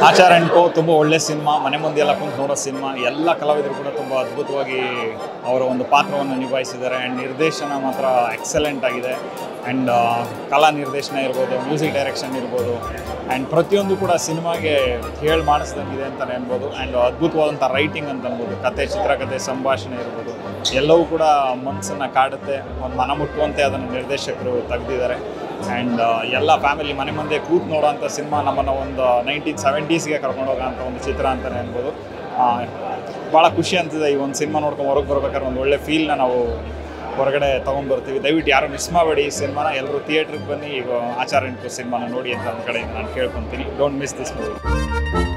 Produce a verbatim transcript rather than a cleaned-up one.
Achar and co ತುಂಬ ಒಳ್ಳೆ cinema, ಮನೆ ಮುಂದೆ ಎಲ್ಲ ಕುಂತು ನೋಡೋ ಸಿನಿಮಾ. ಎಲ್ಲ ಕಲಾವಿದರು ಕೂಡ ತುಂಬ ಅದ್ಭುತವಾಗಿ ಅವರ ಒಂದು ಪಾತ್ರವನ್ನು ನಿಭಾಯಿಸಿದ್ದಾರೆ. ಆ್ಯಂಡ್ ನಿರ್ದೇಶನ ಮಾತ್ರ ಎಕ್ಸಲೆಂಟ್ ಆಗಿದೆ. ಆ್ಯಂಡ್ ಕಲಾ ನಿರ್ದೇಶನ ಇರ್ಬೋದು, ಮ್ಯೂಸಿಕ್ ಡೈರೆಕ್ಷನ್ ಇರ್ಬೋದು, ಆ್ಯಂಡ್ ಪ್ರತಿಯೊಂದು ಕೂಡ ಸಿನಿಮಾಗೆ ಹೇಳಿ ಮಾಡಿಸ್ದಂಗಿದೆ ಅಂತಲೇ ಅನ್ಬೋದು. ಆ್ಯಂಡ್ ಅದ್ಭುತವಾದಂಥ ರೈಟಿಂಗ್ ಅಂತ ಅನ್ಬೋದು. ಕತೆ, ಚಿತ್ರಕಥೆ, ಸಂಭಾಷಣೆ ಇರ್ಬೋದು, ಎಲ್ಲವೂ ಕೂಡ ಮನಸ್ಸನ್ನು ಕಾಡುತ್ತೆ, ಒಂದು ಮನ ಮುಟ್ಟುವಂತೆ ಅದನ್ನು ನಿರ್ದೇಶಕರು ತೆಗೆದಿದ್ದಾರೆ. ಆ್ಯಂಡ್ ಎಲ್ಲ ಫ್ಯಾಮಿಲಿ ಮನೆ ಮುಂದೆ ಕೂತು ನೋಡೋಂಥ ಸಿನಿಮಾ, ನಮ್ಮನ್ನು ಒಂದು ನೈನ್ಟೀನ್ ಸೆವೆಂಟೀಸ್ಗೆ ಕರ್ಕೊಂಡು ಹೋಗೋಂಥ ಒಂದು ಚಿತ್ರ ಅಂತಲೇ ಅನ್ಬೋದು. ಭಾಳ ಖುಷಿ ಅಂತಿದೆ ಈ ಒಂದು ಸಿನಿಮಾ ನೋಡ್ಕೊಂಡು ಹೊರಗೆ ಬರ್ಬೇಕಾದ್ರೆ. ಒಂದು ಒಳ್ಳೆ ಫೀಲ್ನ ನಾವು ಹೊರಗಡೆ ತೊಗೊಂಡ್ಬರ್ತೀವಿ. ದಯವಿಟ್ಟು ಯಾರು ಮಿಸ್ ಮಾಡಬೇಡಿ ಈ ಸಿನಿಮಾನ. ಎಲ್ಲರೂ ಥಿಯೇಟ್ರಿಗೆ ಬನ್ನಿ, ಈಗ ಆಚಾರ್ ಅಂಡ್ ಕೋ ಸಿನಿಮಾನ ನೋಡಿ ಅಂತ ಒಂದು ಕಡೆಯಿಂದ ನಾನು ಕೇಳ್ಕೊತೀನಿ. Don't miss this movie.